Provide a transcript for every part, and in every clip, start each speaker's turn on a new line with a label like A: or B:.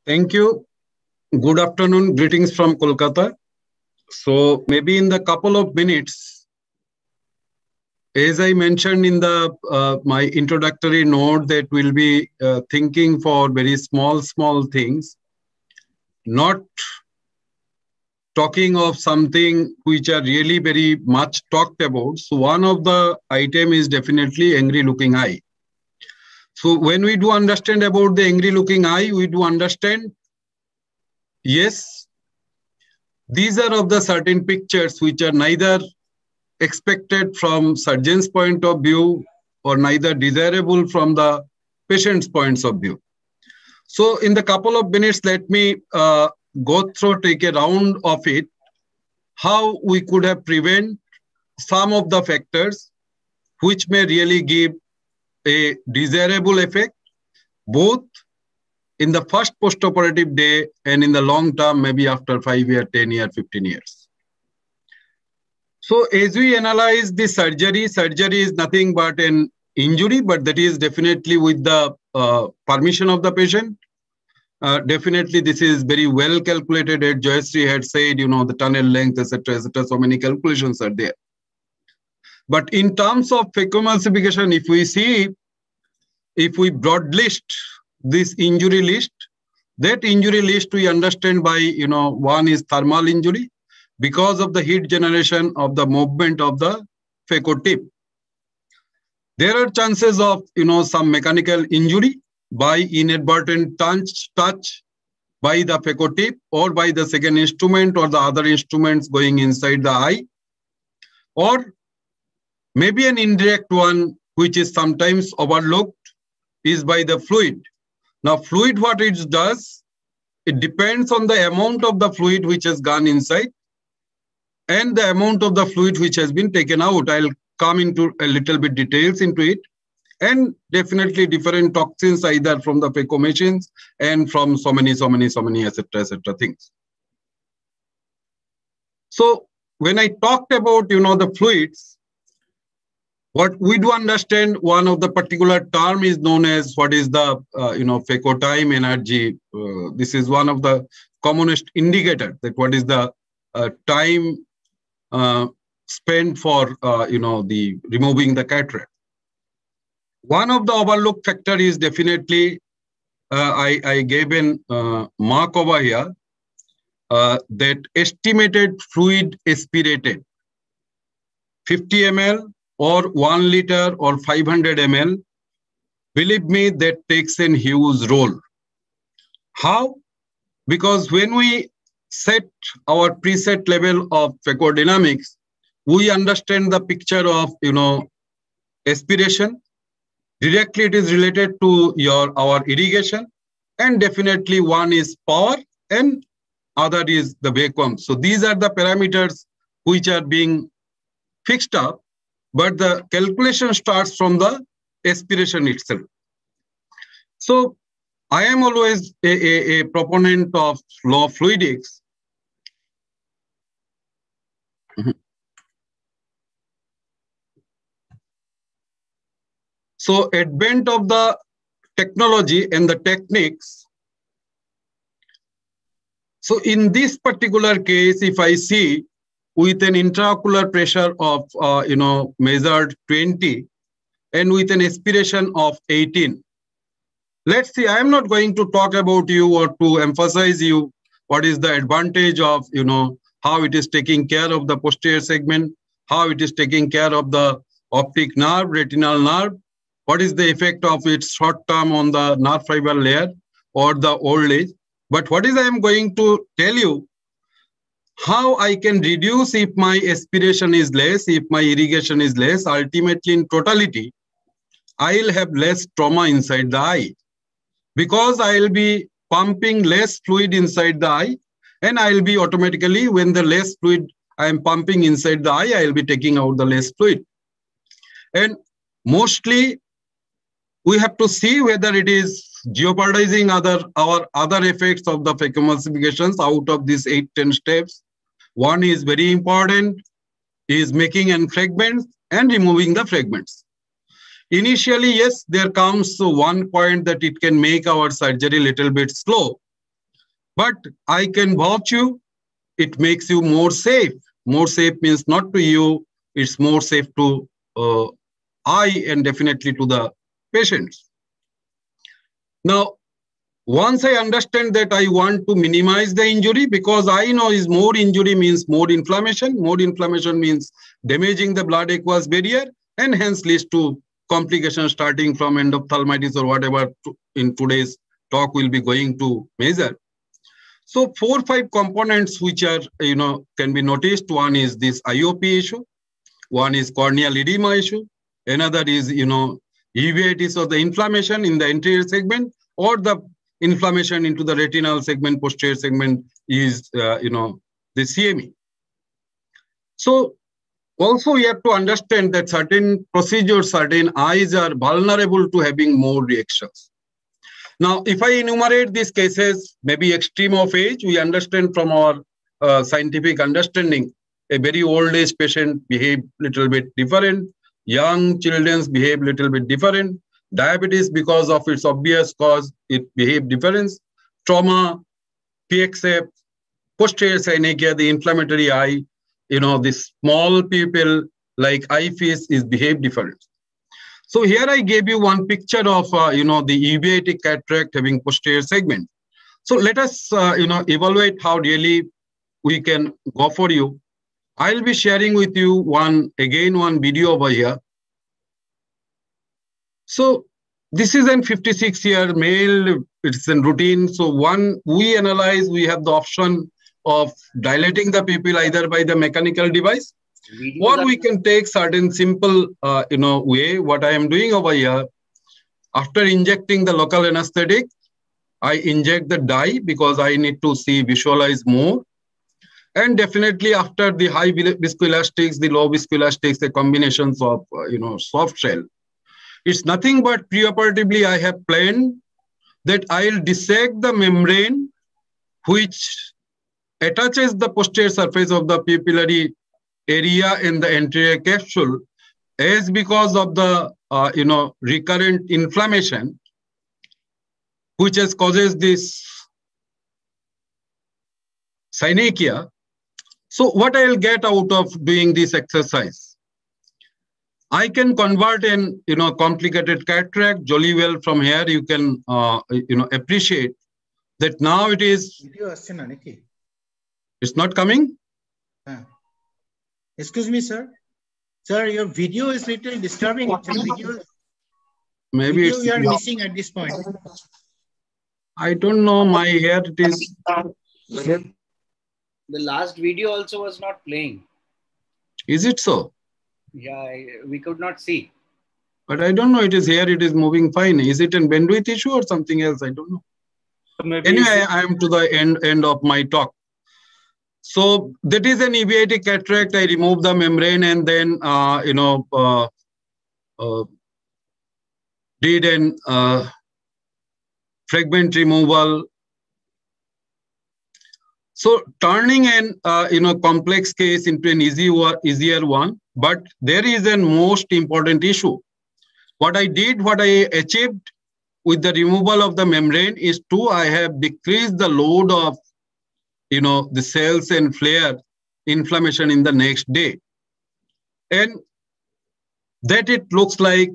A: Thank you. Good afternoon. Greetings from Kolkata. So maybe in the couple of minutes, as I mentioned in the my introductory note, that we'll be thinking for very small things, not talking of something which are really very much talked about. So one of the item is definitely angry looking eye. So when we do understand about the angry looking eye, we do understand, yes, these are of the certain pictures which are neither expected from surgeon's point of view or neither desirable from the patient's points of view. So in the couple of minutes, let me go through, take a round of it, how we could have prevent some of the factors which may really give a desirable effect, both in the first postoperative day and in the long term, maybe after 5 years, 10 years, 15 years. So as we analyze the surgery is nothing but an injury, but that is definitely with the permission of the patient. Definitely this is very well calculated, as Joyashree had said, the tunnel length, etc., so many calculations are there. But in terms of phacoemulsification, if we see, if we broad list this injury list, that injury list we understand by, one is thermal injury because of the heat generation of the movement of the phaco tip. There are chances of, some mechanical injury by inadvertent touch by the phaco tip or by the second instrument or the other instruments going inside the eye, or maybe an indirect one which is sometimes overlooked is by the fluid. Now, fluid, what it does, it depends on the amount of the fluid which has gone inside and the amount of the fluid which has been taken out. I'll come into a little bit details into it. And definitely different toxins either from the phaco machines and from so many, etc. things. So when I talked about, the fluids, what we do understand, one of the particular term is known as what is the, phaco time energy. This is one of the commonest indicator that what is the time spent for, the removing the cataract. One of the overlooked factor is definitely, I gave an mark over here, that estimated fluid aspirated, 50 ml, or 1 liter or 500 ml, believe me, that takes a huge role. How? Because when we set our preset level of phacodynamics, we understand the picture of, aspiration. Directly it is related to our irrigation, and definitely one is power and other is the vacuum. So these are the parameters which are being fixed up. But the calculation starts from the aspiration itself. So I am always a proponent of law of fluidics. So advent of the technology and the techniques. So in this particular case, if I see, with an intraocular pressure of, measured 20 and with an aspiration of 18. Let's see, I am not going to talk about you or to emphasize you what is the advantage of, how it is taking care of the posterior segment, how it is taking care of the optic nerve, retinal nerve, what is the effect of its short term on the nerve fiber layer or the old age. But what is I am going to tell you, how I can reduce if my aspiration is less, if my irrigation is less, ultimately in totality, I'll have less trauma inside the eye because I'll be pumping less fluid inside the eye, and I'll be automatically, when the less fluid I am pumping inside the eye, I'll be taking out the less fluid. And mostly we have to see whether it is jeopardizing our other effects of the phacoemulsifications out of these 8-10 steps. One is very important, is making an fragments and removing the fragments. Initially, yes, there comes one point that it can make our surgery a little bit slow. But I can vouch you, it makes you more safe. More safe means not to you, it's more safe to I and definitely to the patients. Now, once I understand that I want to minimize the injury, because I know is more injury means more inflammation. More inflammation means damaging the blood aqueous barrier and hence leads to complications starting from endophthalmitis or whatever in today's talk will be going to measure. So 4 or 5 components which are, can be noticed. One is this IOP issue. One is corneal edema issue. Another is, uveitis or the inflammation in the anterior segment, or the inflammation into the retinal segment, posterior segment is, the CME. So also we have to understand that certain procedures, certain eyes are vulnerable to having more reactions. Now, if I enumerate these cases, maybe extreme of age, we understand from our scientific understanding, a very old age patient behave little bit different. Young children behave little bit different. Diabetes, because of its obvious cause, it behave different. Trauma, PXF, posterior synechia, the inflammatory eye, the small pupil like eye fish is behave different. So here I gave you one picture of, the uveitic cataract having posterior segment. So let us, evaluate how really we can go for you. I'll be sharing with you one video over here. So this is an 56-year male, it's in routine. So we analyze, we have the option of dilating the pupil either by the mechanical device, or we can take certain simple, way. What I am doing over here, after injecting the local anesthetic, I inject the dye because I need to visualize more. And definitely after the high viscoelastics, the low viscoelastics, the combinations of, soft shell. It's nothing but preoperatively I have planned that I'll dissect the membrane which attaches the posterior surface of the pupillary area in the anterior capsule, as because of the, recurrent inflammation, which has causes this synechia. So what I'll get out of doing this exercise? I can convert an, complicated cataract jolly well. From here you can, appreciate that now it is. It's not coming?
B: Excuse me, sir. Sir, your video is little disturbing.
A: Maybe
B: you are missing at this point.
A: I don't know. My hair it is.
C: The last video also was not playing.
A: Is it so?
C: Yeah, we could not see.
A: But I don't know. It is here. It is moving fine. Is it an bandwidth issue or something else? I don't know. Anyway, I am to the end of my talk. So that is an uveitic cataract. I remove the membrane and then, did an fragment removal. So turning an, complex case into an easier one. But there is a most important issue. What I achieved with the removal of the membrane is I have decreased the load of, the cells and flare inflammation in the next day. And that it looks like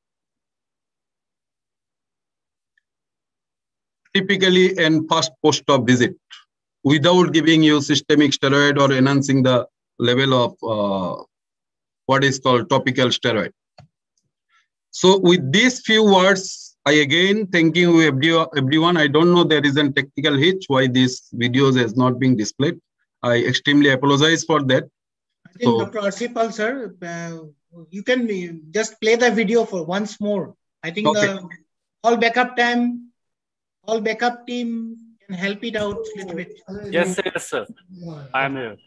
A: typically an first post-op visit without giving you systemic steroid or enhancing the level of what is called topical steroid. So with these few words, I again thank you everyone. I don't know there is a technical hitch why this videos has not been displayed. I extremely apologize for that.
B: I think Dr. Arsipal, sir, you can just play the video for once more. I think okay. The all backup team can help it out a little bit.
D: Yes, sir. I am here.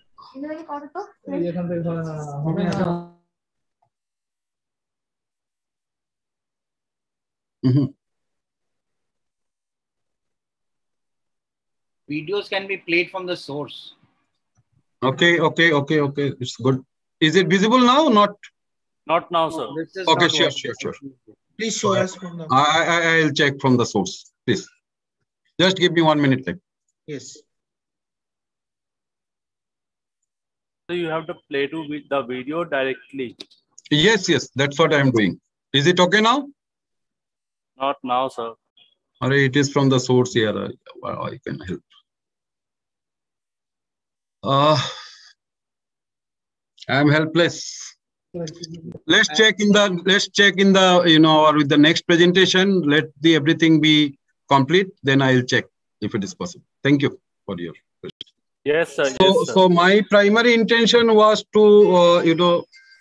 C: Videos can be played from the source.
A: Okay. It's good. Is it visible now or not?
D: Not now, sir.
A: Okay, sure.
B: Please show us from the.
A: I'll check from the source. Please. Just give me 1 minute.
B: Yes.
D: So you have to play the video directly.
A: Yes, yes, that's what I'm doing. Is it okay now?
D: Not now, sir.
A: Or it is from the source here. I can help. I'm helpless. Let's check in the or with the next presentation. Let everything be complete. Then I'll check if it is possible. Thank you for your question.
D: Yes, sir.
A: So,
D: yes, sir.
A: so my primary intention was to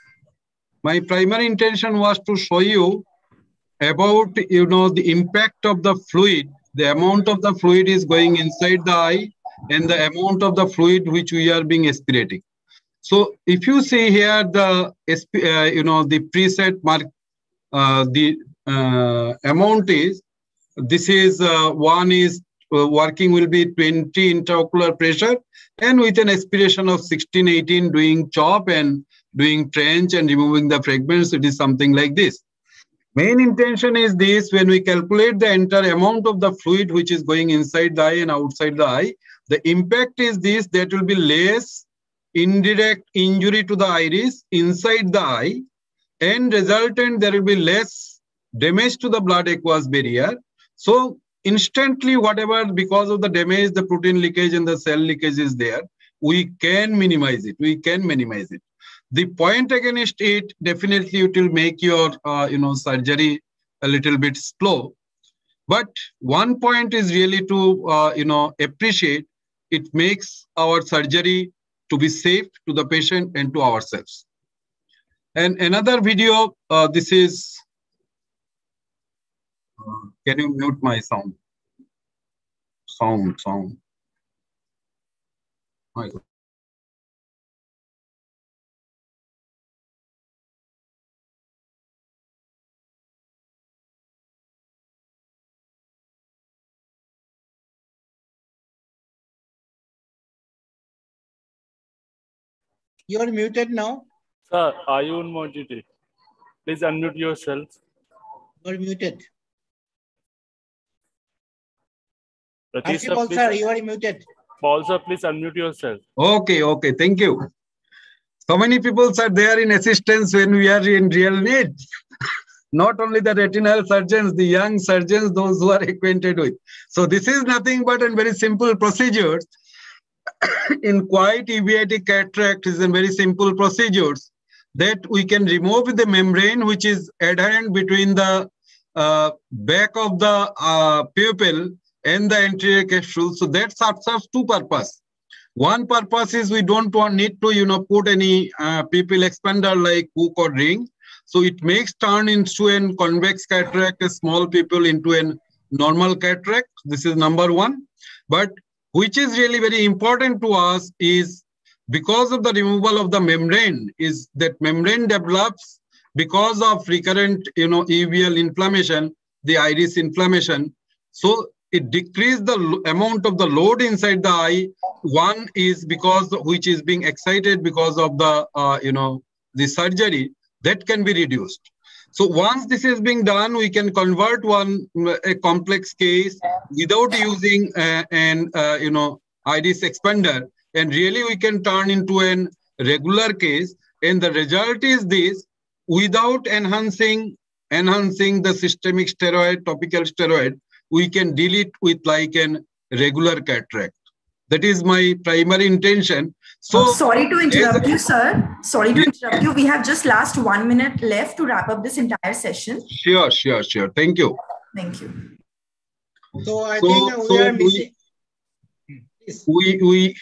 A: show you about the impact of the fluid. The amount of the fluid is going inside the eye, and the amount of the fluid which we are being aspirating. So if you see here the the preset mark, the amount is, this is one is working will be 20 intraocular pressure, and with an aspiration of 16-18 doing chop and doing trench and removing the fragments, it is something like this. Main intention is this: when we calculate the entire amount of the fluid which is going inside the eye and outside the eye, the impact is this: that will be less indirect injury to the iris inside the eye, and resultant there will be less damage to the blood aqueous barrier. So instantly, whatever, because of the damage, the protein leakage and the cell leakage is there, we can minimize it. The point against it, definitely it will make your surgery a little bit slow. But one point is really to appreciate, it makes our surgery to be safe to the patient and to ourselves. And another video, this is, can you mute my sound? Sound. My God.
B: You are muted now.
D: Sir, are you unmuted? Please unmute yourself.
B: You are muted.
D: Ratish,
B: Paul sir, you are muted.
D: Paul sir, please unmute yourself.
A: Okay, thank you. So many people are there in assistance when we are in real need. Not only the retinal surgeons, the young surgeons, those who are acquainted with. So this is nothing but a very simple procedure. In quiet uveitic cataract is a very simple procedures that we can remove the membrane which is adherent between the back of the pupil and the anterior capsule. So that serves two purposes. One purpose is we don't need to put any pupil expander like hook or ring. So it makes turn into a convex cataract, a small pupil into a normal cataract. This is number one. But which is really very important to us is, because of the removal of the membrane, is that membrane develops because of recurrent uveal inflammation, the iris inflammation. So it decreases the amount of the load inside the eye. One is because which is being excited because of the the surgery, that can be reduced. So once this is being done, we can convert a complex case without using an iris expander, and really we can turn into a regular case. And the result is this: without enhancing the systemic steroid, topical steroid, we can deal it with like a regular cataract. That is my primary intention. So
E: sorry to interrupt you, sir. Sorry to interrupt you. We have just last 1 minute left to wrap up this entire session.
A: Sure. Thank you.
E: Thank you.
B: So I think we are missing.
A: We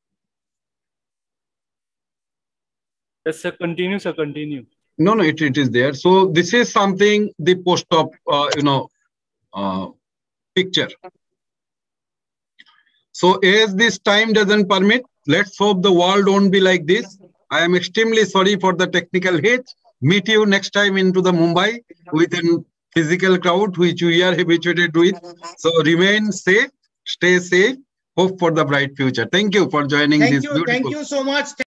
D: Yes, sir. Continue, sir. Continue.
A: No, it is there. So this is something, the post-op, picture. So as this time doesn't permit, let's hope the world won't be like this. I am extremely sorry for the technical hitch. Meet you next time into the Mumbai with a physical crowd, which we are habituated with. So remain safe, stay safe, hope for the bright future. Thank you for joining this beautiful.
B: Thank you so much.